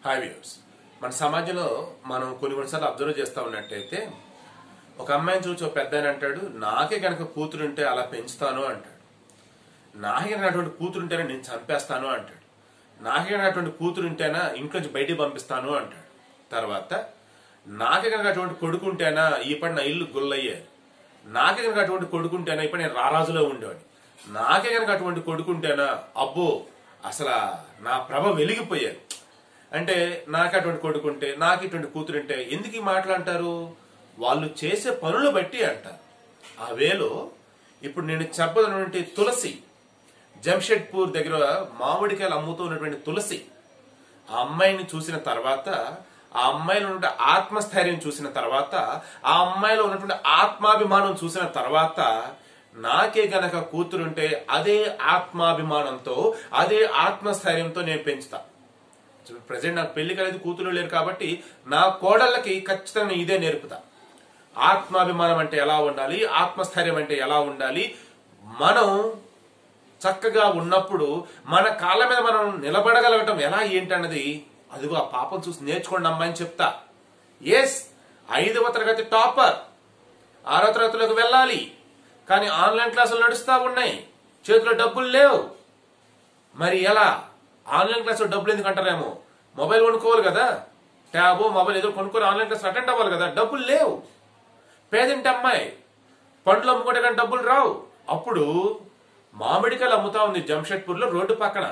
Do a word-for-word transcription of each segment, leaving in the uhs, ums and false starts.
Hi viewers, మన సమాజంలో మనం కొన్ని కొన్నిసార్లు అబ్జర్వ్ చేస్తూ ఉన్నట్టయితే ఒక అమ్మాయిని చూసి ఒక పెద్ద ఆయన అంటాడు, నాకే కనుక కూతురుంటే అలా పెంచుతాను అంటాడు. నాకే కనుక అటువంటి కూతురుంటేనే నేను చంపేస్తాను అంటాడు. నాకే కనుక అటువంటి కూతురుంటేనా ఇంట్లోంచి బయటికి పంపిస్తాను అంటాడు. తర్వాత నాకే కనుక అటువంటి కొడుకుంటేనా ఈపడి నా ఇల్లు గుల్లయ్యేది. నాకే కనుక అటువంటి కొడుకుంటేనా ఇప్పుడు నేను రారాజులో ఉండేవాడిని. నాకే కనుక అటువంటి కొడుకుంటేనా అబ్బో అసలు నా ప్రభ వెలిగిపోయేది. అంటే నాకు అటువంటి కొడుకుంటే, నాకు ఇటువంటి కూతురుంటే ఎందుకు ఈ మాటలు అంటారు? వాళ్ళు చేసే పనులు బట్టి అంటారు. ఆ వేలో ఇప్పుడు నేను చెప్పదన్నటువంటి తులసి, జంషెడ్పూర్ దగ్గర మామిడికాయలు అమ్ముతూ ఉన్నటువంటి తులసి, ఆ అమ్మాయిని చూసిన తర్వాత, ఆ అమ్మాయిలో ఉన్నటువంటి ఆత్మస్థైర్యం చూసిన తర్వాత, ఆ అమ్మాయిలో ఉన్నటువంటి ఆత్మాభిమానం చూసిన తర్వాత, నాకే గనక కూతురుంటే అదే ఆత్మాభిమానంతో, అదే ఆత్మస్థైర్యంతో నేను పెంచుతా. ప్రజెంట్ నాకు పెళ్లి కలిగి కూతురు లేరు కాబట్టి నా కోడళ్ళకి ఖచ్చితంగా ఇదే నేర్పుతా. ఆత్మాభిమానం అంటే ఎలా ఉండాలి, ఆత్మస్థైర్యం అంటే ఎలా ఉండాలి, మనం చక్కగా ఉన్నప్పుడు మన కాళ్ళ మీద మనం నిలబడగలగటం ఎలా ఏంటన్నది అదిగో ఆ పాపం చూసి నేర్చుకోండి అమ్మాయిని చెప్తా. ఎస్, ఐదవ తరగతి టాపర్, ఆరో తరగతిలోకి వెళ్ళాలి, కానీ ఆన్లైన్ క్లాసులు నడుస్తా ఉన్నాయి, చేతిలో డబ్బులు లేవు. మరి ఎలా? ఆన్లైన్ క్లాసులో డబ్బులు ఎందుకు అంటారేమో, మొబైల్ కొనుక్కోవాలి కదా, ట్యాబ్ మొబైల్ ఏదో కొనుక్కొని ఆన్లైన్ క్లాస్ అటెండ్ అవ్వాలి కదా, డబ్బులు లేవు. పేదింటి అమ్మాయి పండ్లు అమ్ముకుంటే కానీ డబ్బులు రావు. అప్పుడు మామిడికాయలు అమ్ముతా ఉంది జంషెడ్పూర్ లో రోడ్డు పక్కన.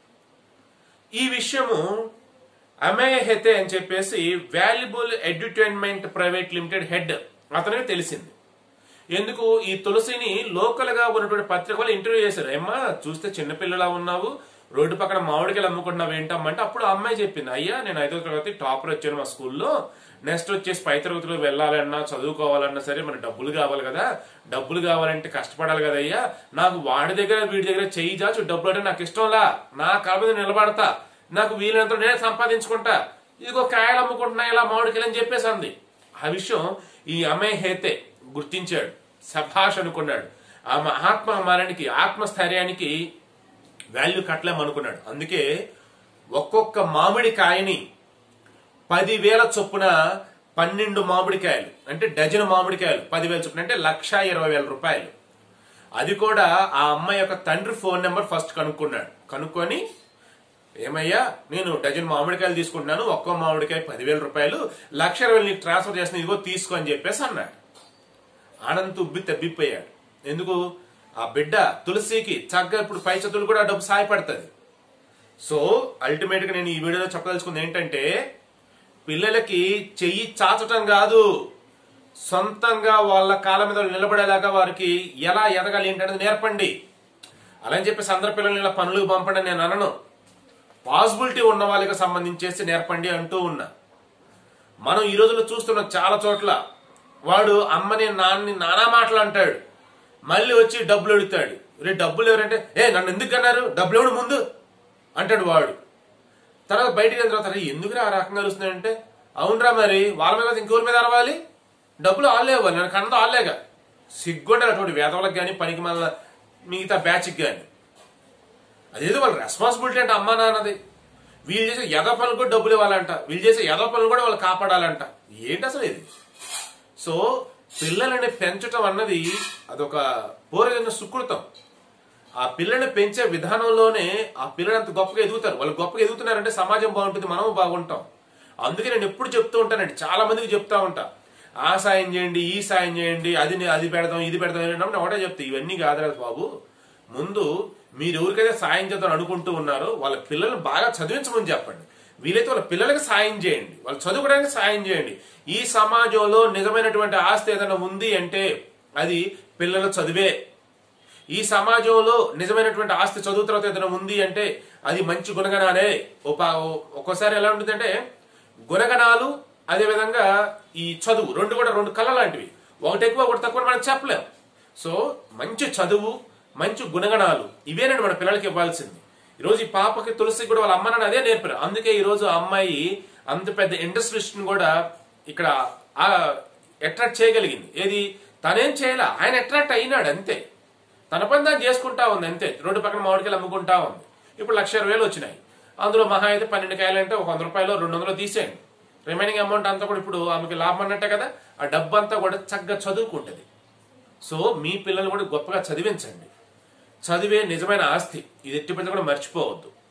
ఈ విషయము అమేయహెతే అని చెప్పేసి valuable edutainment private limited head అతనికి తెలిసింది. ఎందుకు? ఈ తులసిని లోకల్ గా ఉన్నటువంటి పత్రిక వాళ్ళు ఇంటర్వ్యూ చేశారు. ఏమ్మా చూస్తే చిన్నపిల్లలా ఉన్నావు, రోడ్డు పక్కన మామిడికాయలు అమ్ముకుంటున్నావు ఏంటమ్మంటే, అప్పుడు ఆ అమ్మాయి చెప్పింది, అయ్యా నేను ఐదో తరగతి టాపర్ వచ్చాను మా స్కూల్లో, నెక్స్ట్ వచ్చేసి పై తరగతిలో వెళ్ళాలన్నా చదువుకోవాలన్నా సరే మరి డబ్బులు కావాలి కదా, డబ్బులు కావాలంటే కష్టపడాలి కదా అయ్యా, నాకు వాడి దగ్గర వీడి దగ్గర చెయ్యి జాచు డబ్బులు అంటే నాకు ఇష్టంలా, నా కాళ్ళ మీద నిలబడతా, నాకు వీలైనంత నేనే సంపాదించుకుంటా, ఇదిగో కాయలు అమ్ముకుంటున్నా ఇలా మామిడికాయలు అని చెప్పేసి అంది. ఆ విషయం ఈ అమేయహెతే గుర్తించాడు, సభాష్ అనుకున్నాడు. ఆ ఆత్మమానానికి, ఆత్మస్థైర్యానికి వాల్యూ కట్టలేమనుకున్నాడు. అందుకే ఒక్కొక్క మామిడికాయని పదివేల చొప్పున పన్నెండు మామిడికాయలు అంటే డజన్ మామిడికాయలు పదివేల చొప్పున అంటే లక్ష ఇరవై వేల రూపాయలు. అది కూడా ఆ అమ్మాయి యొక్క తండ్రి ఫోన్ నెంబర్ ఫస్ట్ కనుక్కున్నాడు. కనుక్కొని, ఏమయ్యా నేను డజన్ మామిడికాయలు తీసుకుంటున్నాను, ఒక్కో మామిడికాయ పదివేల రూపాయలు, లక్ష ఇరవై నీకు ట్రాన్స్ఫర్ చేసిన, ఇదిగో తీసుకో అని చెప్పేసి అన్నాడు. ఆనంద్ ఉబ్బి తబ్బిపోయాడు. ఎందుకు? ఆ బిడ్డ తులసికి చక్కగా ఇప్పుడు పై చదువులు కూడా డబ్బు సహాయపడుతుంది. సో అల్టిమేట్ గా నేను ఈ వీడియోలో చెప్పదలుచుకుంది ఏంటంటే, పిల్లలకి చెయ్యి చాచటం కాదు, సొంతంగా వాళ్ళ కాళ్ళ మీద నిలబడేలాగా వారికి ఎలా ఎదగాలి ఏంటనేది నేర్పండి. అలా అని చెప్పేసి అందరి పిల్లల్ని ఇలా పనులకు పంపండి నేను అనను. పాసిబిలిటీ ఉన్న వాళ్ళకి సంబంధించేసి నేర్పండి అంటూ ఉన్నా. మనం ఈ రోజుల్లో చూస్తున్నాం చాలా చోట్ల, వాడు అమ్మని నాన్నని నానా మాటలు అంటాడు, మళ్ళీ వచ్చి డబ్బులు అడుగుతాడు. రే డబ్బులు ఎవరంటే, ఏ నన్ను ఎందుకు అన్నారు, డబ్బులు ఎవడు ముందు అంటాడు వాడు. తర్వాత బయటికి వెళ్ళిన తర్వాత ఎందుకురా ఆ రకంగా అరుస్తున్నాడంటే, అవునరా మరి వాళ్ళ మీద ఇంకోరి మీద అరవాలి, డబ్బులు ఆళ్ళే ఇవ్వాలి, నన్ను కన్నదో ఆళ్ళేగా. సిగ్గుండాలి అటువంటి వేదవులకు కానీ పనికి మళ్ళీ మిగతా బ్యాచ్కి కానీ. అదేదో వాళ్ళ రెస్పాన్సిబిలిటీ అంటే అమ్మా నాన్నది. వీళ్ళు చేసే యదో పనులు కూడా డబ్బులు ఇవ్వాలంట, వీళ్ళు చేసే యదో పనులు కూడా వాళ్ళు కాపాడాలంట. ఏంటి అసలు ఇది? సో పిల్లలని పెంచటం అన్నది అదొక పూర్వజన్మ సుకృతం. ఆ పిల్లని పెంచే విధానంలోనే ఆ పిల్లలు అంత గొప్పగా ఎదుగుతారు. వాళ్ళు గొప్పగా ఎదుగుతున్నారంటే సమాజం బాగుంటుంది, మనము బాగుంటాం. అందుకే నేను ఎప్పుడు చెప్తూ ఉంటానండి, చాలా మందికి చెప్తా ఉంటా, ఆ సాయం చేయండి, ఈ సాయం చేయండి, అది అది పెడదాం, ఇది పెడదాం అంటే ఒకటే చెప్తా, ఇవన్నీ కాదు బాబు. ముందు మీరు ఎవరికైతే సాయం చేద్దాం అనుకుంటూ ఉన్నారో వాళ్ళ పిల్లల్ని బాగా చదివించమని చెప్పండి. వీలైతే వాళ్ళ పిల్లలకి సాయం చేయండి, వాళ్ళు చదువుకోవడానికి సాయం చేయండి. ఈ సమాజంలో నిజమైనటువంటి ఆస్తి ఏదైనా ఉంది అంటే అది పిల్లల చదివే. ఈ సమాజంలో నిజమైనటువంటి ఆస్తి చదువు తర్వాత ఏదైనా ఉంది అంటే అది మంచి గుణగణాలే. ఒక్కోసారి ఎలా ఉంటుందంటే గుణగణాలు అదేవిధంగా ఈ చదువు రెండు కూడా రెండు కళ లాంటివి, ఒకటి ఎక్కువ ఒకటి తక్కువ మనం చెప్పలేం. సో మంచి చదువు, మంచి గుణగణాలు ఇవేనండి మన పిల్లలకి ఇవ్వాల్సింది. ఈరోజు ఈ పాపకి తులసి కూడా వాళ్ళ అమ్మ నాన్న అదే నేర్పారు. అందుకే ఈరోజు ఆ అమ్మాయి అంత పెద్ద ఇండస్ట్రియలిస్ట్ కూడా ఇక్కడ అట్రాక్ట్ చేయగలిగింది. ఏది? తనేం చేయలే, ఆయన అట్రాక్ట్ అయినాడు అంతే. తన పని దాన్ని చేసుకుంటా ఉంది అంతే. రోడ్డు పక్కన మామిడికాయలు అమ్ముకుంటా ఉంది. ఇప్పుడు లక్ష ఇరవై వేలు వచ్చినాయి. అందులో మహా అయితే పన్నెండు కాయలు అంటే ఒక వంద రూపాయలు రెండు వందలు తీసేయండి. రిమైనింగ్ అమౌంట్ అంతా కూడా ఇప్పుడు ఆమెకి లాభం అన్నట్టే కదా. ఆ డబ్బు అంతా కూడా చక్కగా చదువుకుంటుంది. సో మీ పిల్లలు కూడా గొప్పగా చదివించండి. చదివే నిజమైన ఆస్తి. ఇది ఎట్టి కూడా మర్చిపోవద్దు.